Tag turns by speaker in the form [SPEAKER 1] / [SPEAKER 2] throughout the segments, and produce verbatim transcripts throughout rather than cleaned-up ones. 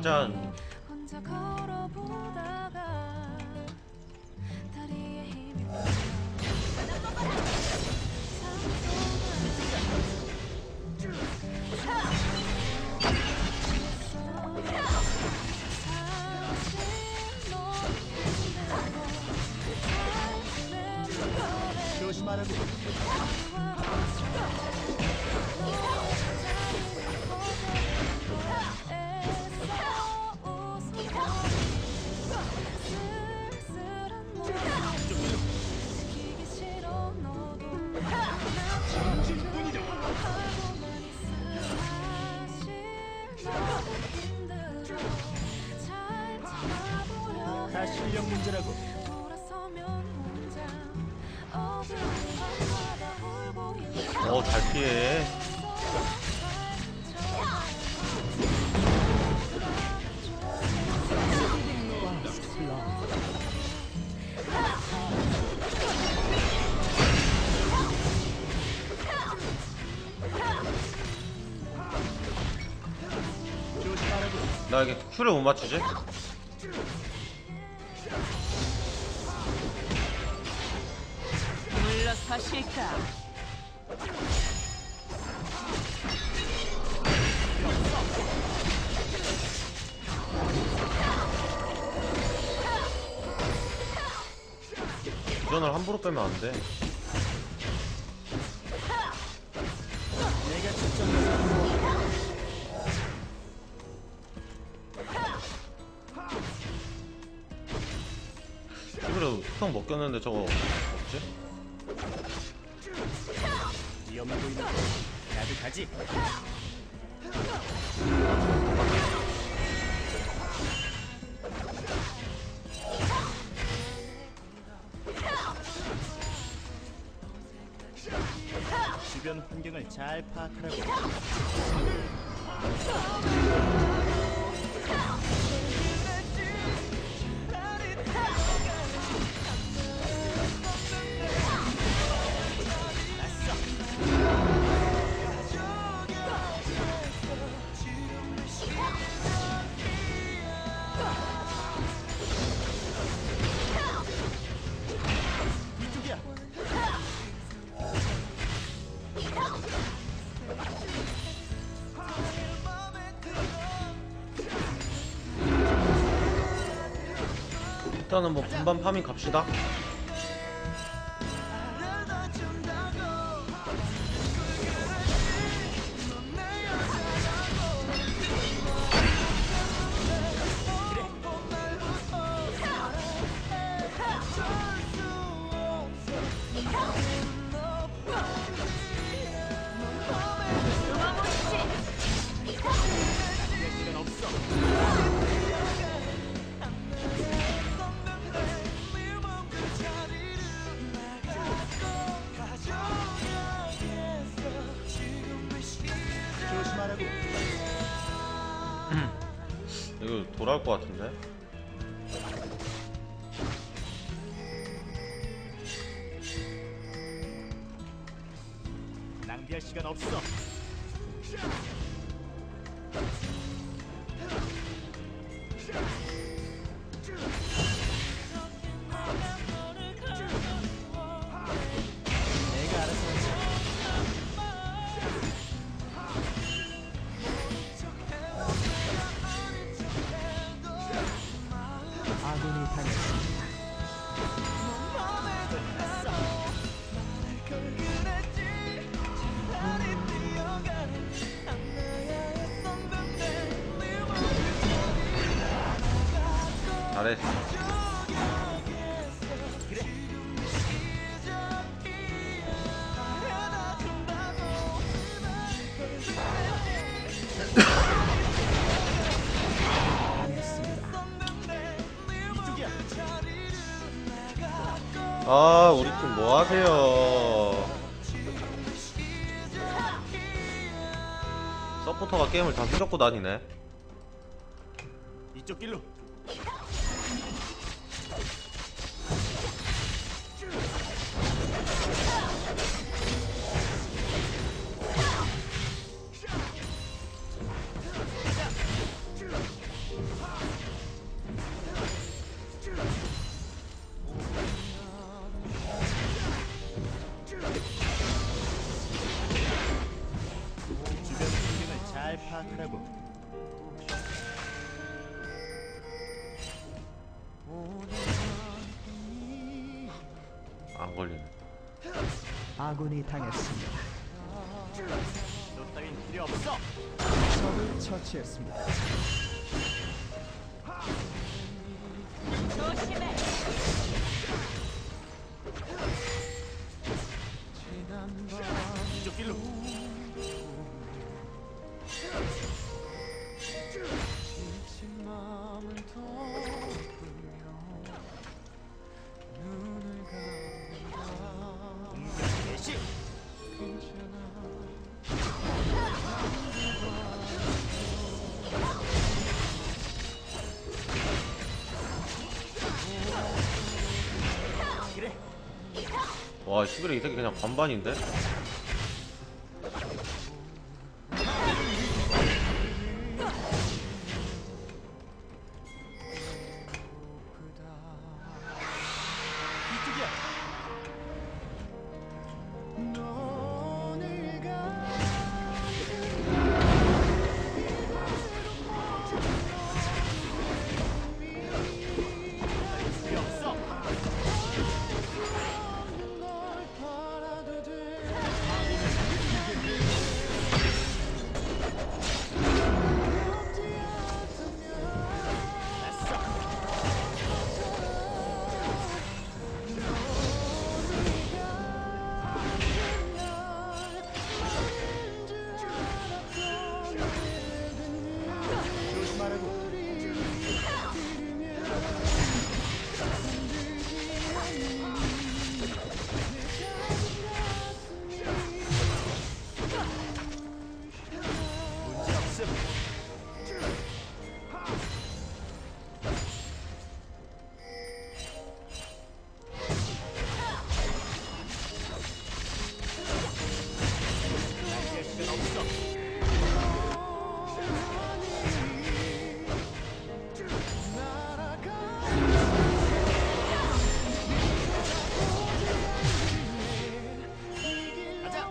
[SPEAKER 1] 짜잔.
[SPEAKER 2] 조심하라고. 다 실력 문제라고.
[SPEAKER 1] 어, 잘 피해. 나 이게 큐를 못 맞추지?
[SPEAKER 3] 물러서실까?
[SPEAKER 1] 도전을 함부로 빼면 안 돼.
[SPEAKER 2] 내가 직접
[SPEAKER 1] 그래도 특성 먹겼는데 저거 없지?
[SPEAKER 2] 위험해 보이는 나도 가지. 주변 환경을 잘 파악하라고.
[SPEAKER 1] 일단은 뭐 분반 파밍 갑시다. 이거 돌아올 것 같은데?
[SPEAKER 2] 낭비할 시간 없어. 내가 알아서 하지. 아군이 당했습니다.
[SPEAKER 1] 잘했어. 아, 우리 팀 뭐 하세요? 서포터가 게임을 다 휘젓고 다니네.
[SPEAKER 2] 이쪽 길로. 파악하라고.
[SPEAKER 1] 안 걸리네.
[SPEAKER 3] 아군이 당했습니다.
[SPEAKER 2] 너 따윈 필요 없어.
[SPEAKER 3] 적을 처치했습니다.
[SPEAKER 4] 조심해.
[SPEAKER 2] 이쪽 길로. 공격 개시. 그래.
[SPEAKER 1] 와, 시그레 이 새끼 그냥 반반인데?
[SPEAKER 2] 이쪽이야. 필요 없어. 조심하라고. 문제 없음. 날뛸 시간 없어. 가자.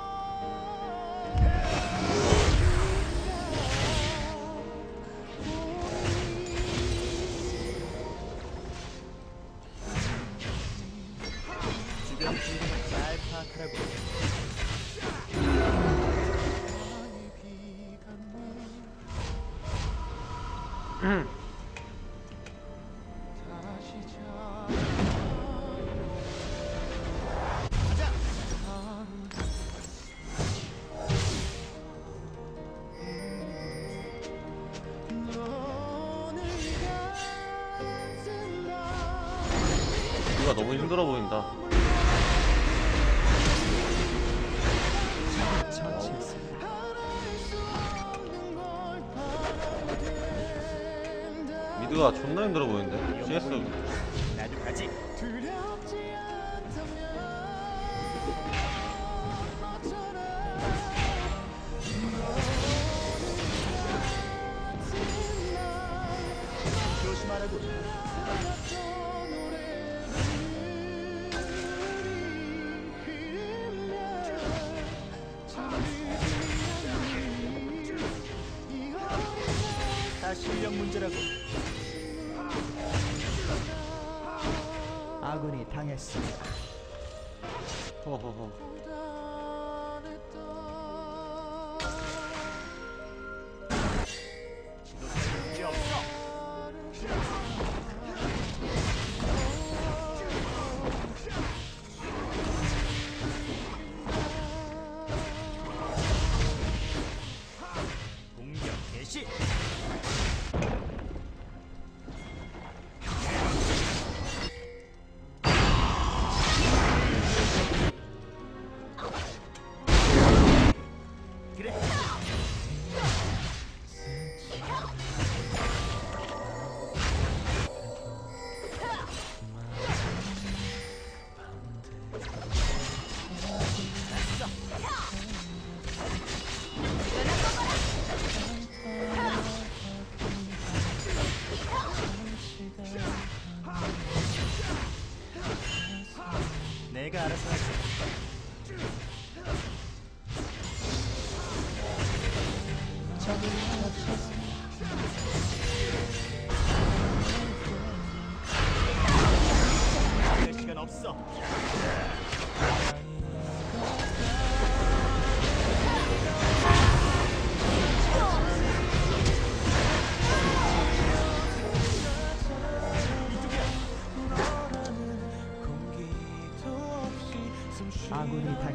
[SPEAKER 2] 주변 분위기 잘 파악하라고. 가자.
[SPEAKER 1] 이거 너무 힘들어 보인다.
[SPEAKER 3] 처치했습니다.
[SPEAKER 1] 미드가 존나 힘들어 보이는데? 씨에스
[SPEAKER 2] 나도 가지. 조심하라고. 다 실력 문제라고.
[SPEAKER 3] 아군이 당했습니다.
[SPEAKER 1] 허허허.
[SPEAKER 2] 문제 없어. 공격 개시.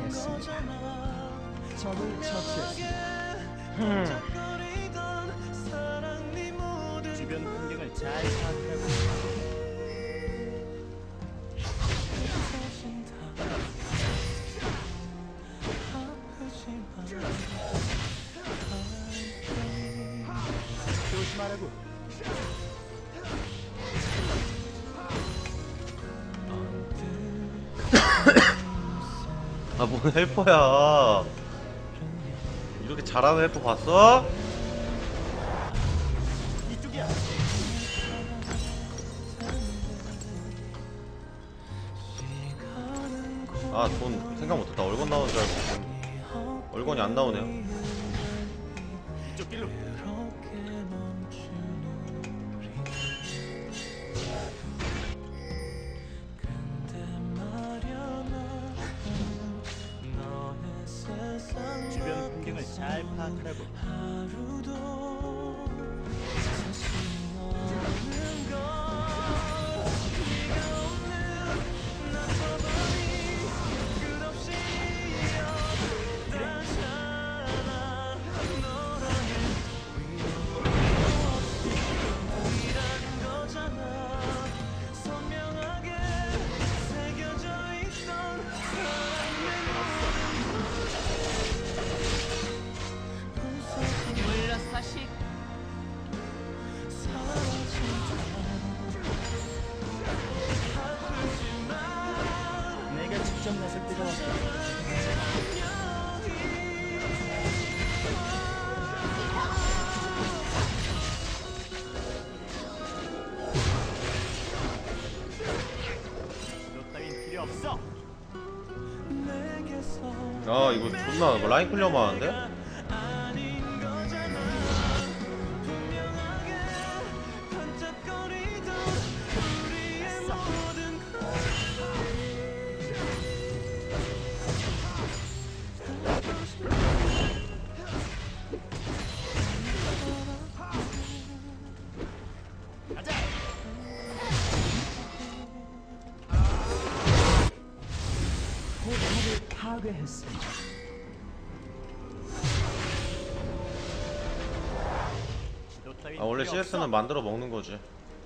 [SPEAKER 3] 당했습니다. 적을 처치했습니다.
[SPEAKER 2] 주변 환경을 잘 파악하고 조심하라고.
[SPEAKER 1] 아, 뭔 헬퍼야. 이렇게 잘하는 헬퍼 봤어?
[SPEAKER 2] 이쪽이야.
[SPEAKER 1] 아, 돈 생각 못했다. 얼건 나오는 줄 알고. 얼건이 안 나오네요.
[SPEAKER 2] 이쪽 길로. 주변 환경을 잘 파악하라고. 내가 직접 나설 때가 왔다. 너 따윈 필요 없어.
[SPEAKER 1] 아, 이거 존나 뭐 라인 클리어만 하는데?
[SPEAKER 3] 포탑을 파괴했습니다.
[SPEAKER 2] 너 따윈
[SPEAKER 1] 아, 원래
[SPEAKER 2] 필요 없어.
[SPEAKER 1] 씨에스는 만들어 먹는 거지.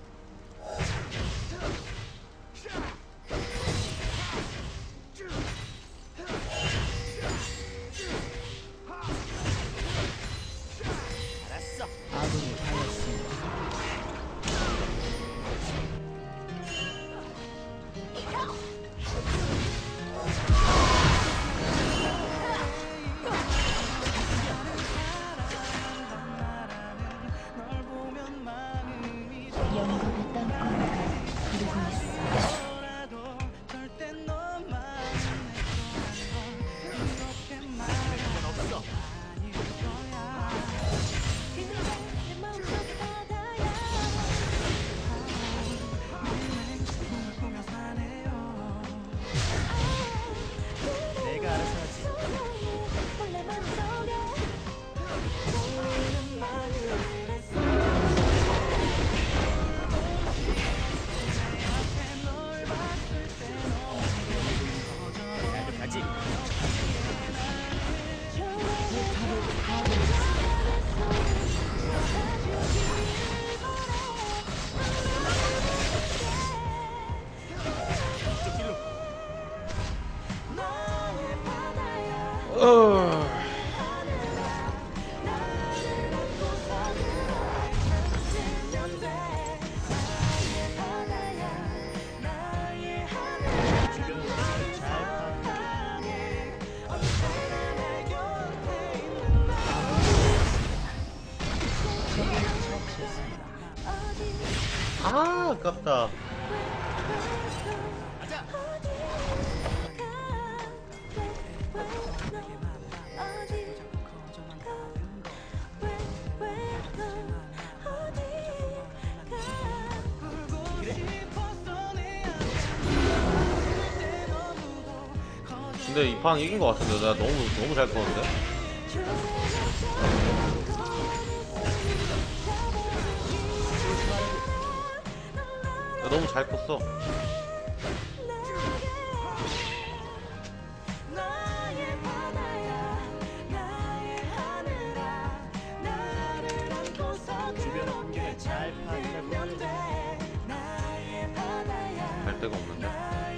[SPEAKER 2] 알았어.
[SPEAKER 3] 아군이 당했습니다.
[SPEAKER 4] 연구를 땅콩이가 부르고 있어.
[SPEAKER 2] 없어. 내가 알아서 하지. 나도 가지. 이쪽 길로.
[SPEAKER 1] 어...
[SPEAKER 2] 주변 환경을 잘 파악하고.
[SPEAKER 1] 아, 아깝다.
[SPEAKER 2] 가자.
[SPEAKER 1] 근데 이 판 이긴 거 같은데. 내가 너무 너무 잘 컸는데. 내가 너무 잘 컸어. 데가 없는데?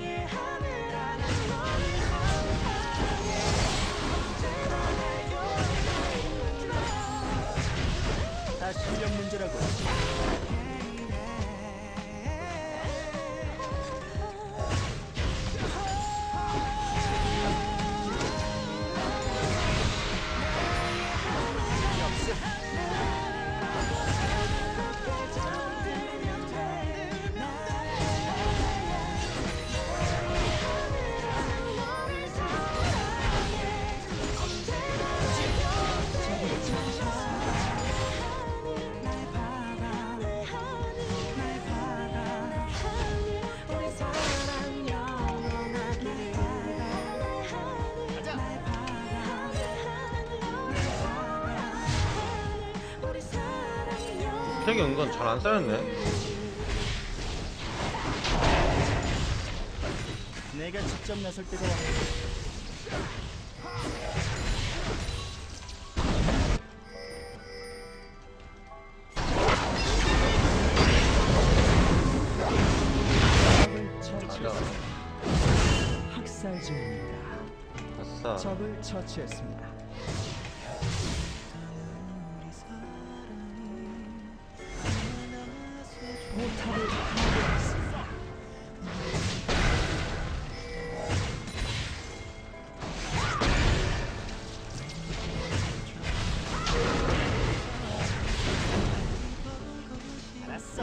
[SPEAKER 2] 다 실력 문제라고.
[SPEAKER 1] 되게 은근 잘 안 쌓였네.
[SPEAKER 2] 내가 직접 나설 때가 왔고.
[SPEAKER 3] 적을 처치했습니다. 학살 중입니다.
[SPEAKER 1] 아싸.
[SPEAKER 3] 적을 처치했습니다. 포탑을 파괴했습니다.
[SPEAKER 2] 알았어.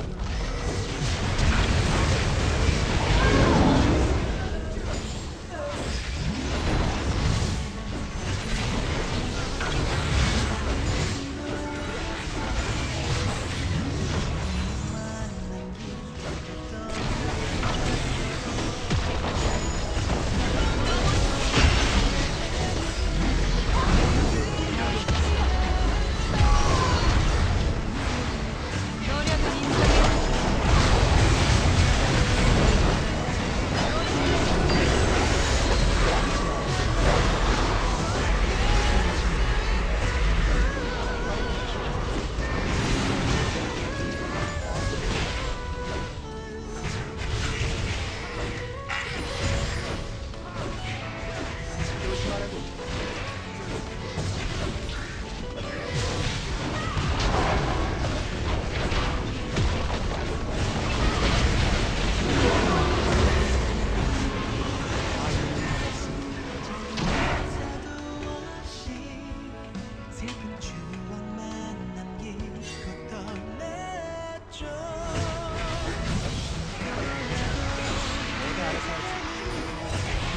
[SPEAKER 2] 내가 알아서 하지.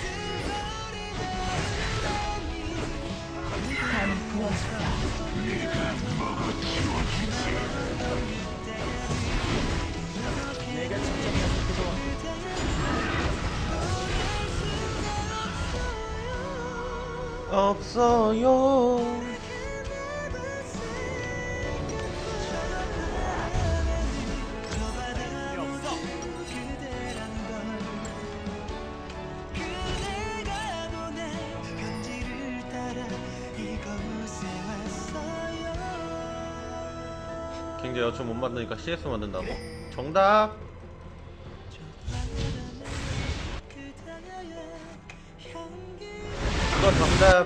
[SPEAKER 3] 한 구원수가
[SPEAKER 2] 내가 직접 나설 때가 왔고.
[SPEAKER 1] 없어요.
[SPEAKER 2] 필요 없어.
[SPEAKER 1] 굉장히 여초 못 만드니까 씨에스 만든다고? 정답! 그거 정답!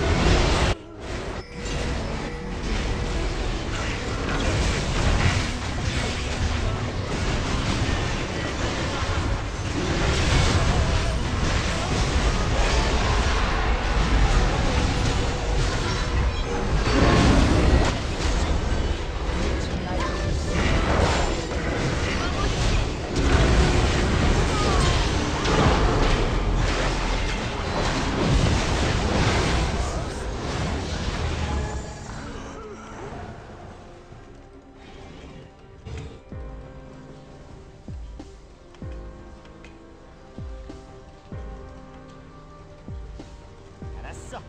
[SPEAKER 2] 알았어.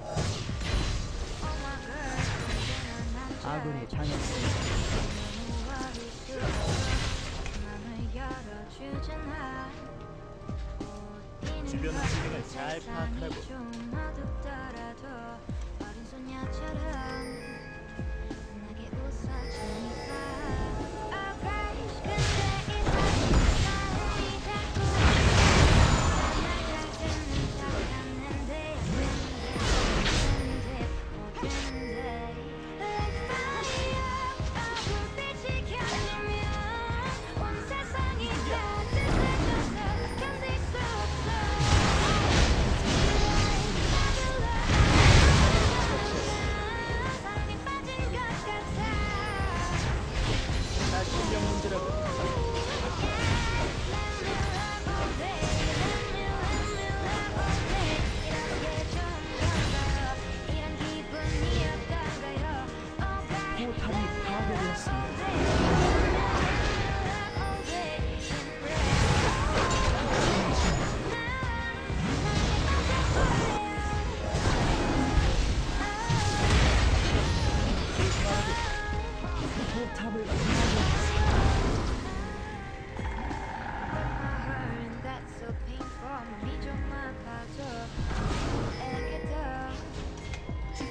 [SPEAKER 3] 아군이 당했습니다.
[SPEAKER 2] 주변 환경을 잘 파악하라고.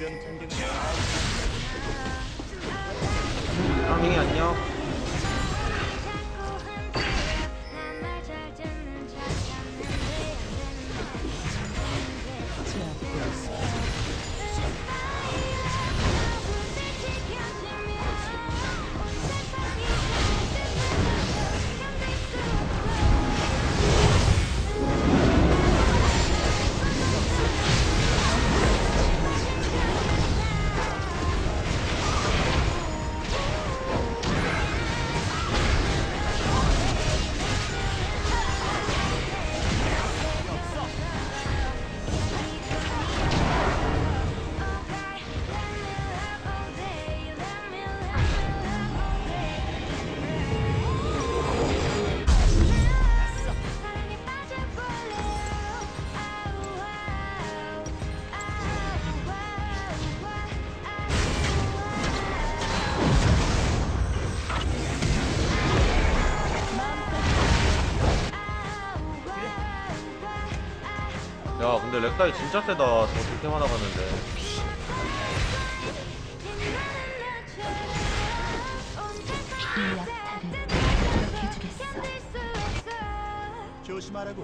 [SPEAKER 2] 주변 환경을 잘
[SPEAKER 1] 까밍이 안녕.
[SPEAKER 3] 제압되었습니다.
[SPEAKER 1] 야 근데 렉사이 진짜 세다. 저 득템 하나 갔는데.
[SPEAKER 4] 이 약탈을 기억해주겠어.
[SPEAKER 2] 조심하라고.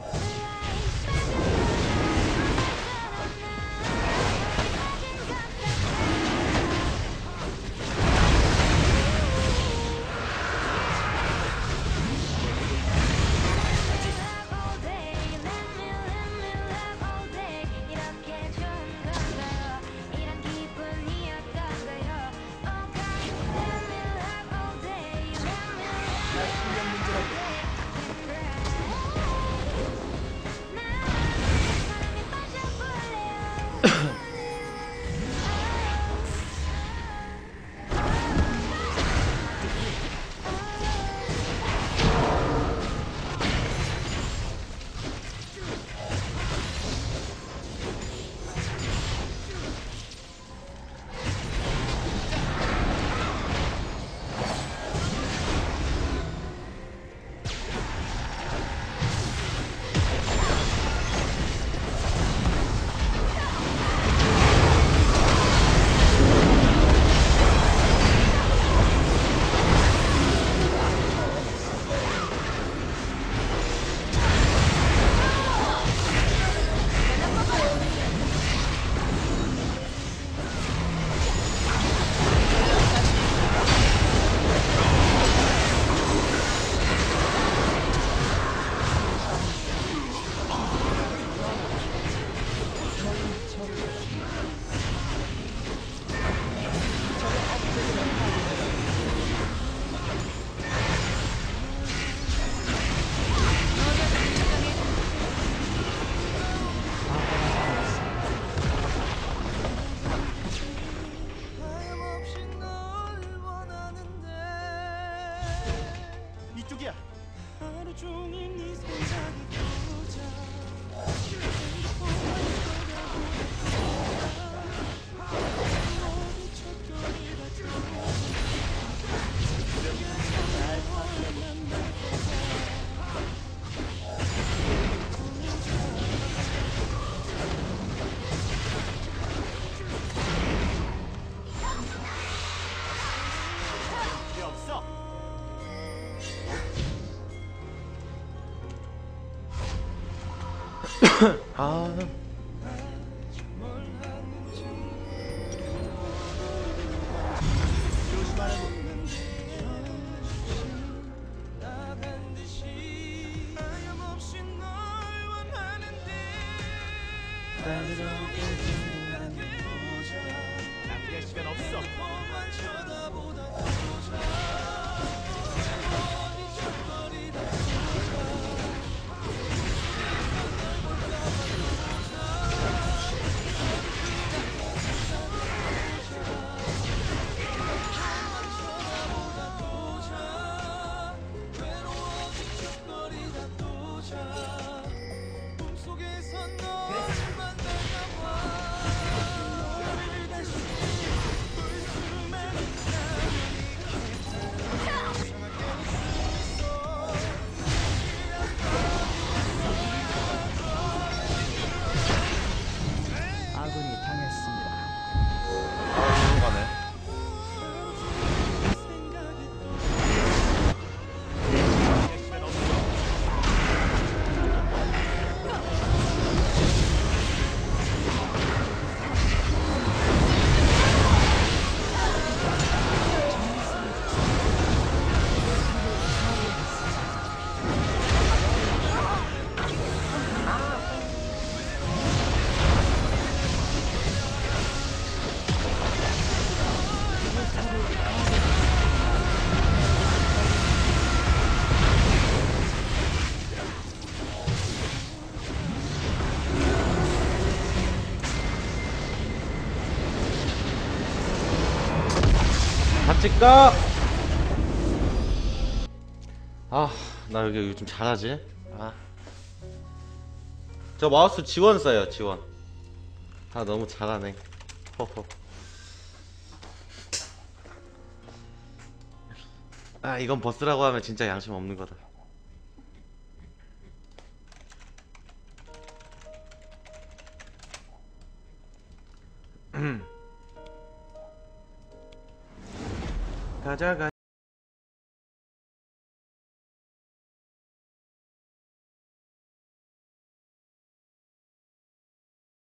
[SPEAKER 2] 이쪽이야.
[SPEAKER 5] 하루 종일 네 생각이 들자. 어디 척결이라
[SPEAKER 2] 잘 파악하고. 필요 없어.
[SPEAKER 1] 아
[SPEAKER 2] 조심하라고.
[SPEAKER 5] 나간 듯이 하염없이 널 원하는데
[SPEAKER 2] 낭비할 시간 없어.
[SPEAKER 5] 너만 쳐다보다 보자. 어디 척거리다 너를 다시 볼 수만 있다.
[SPEAKER 1] 짝짓까? 아, 나 여기 요즘 잘하지? 아. 저 마우스 지원 써요, 지원. 아, 너무 잘하네. 허허. 아, 이건 버스라고 하면 진짜 양심 없는 거다. 가자, 가.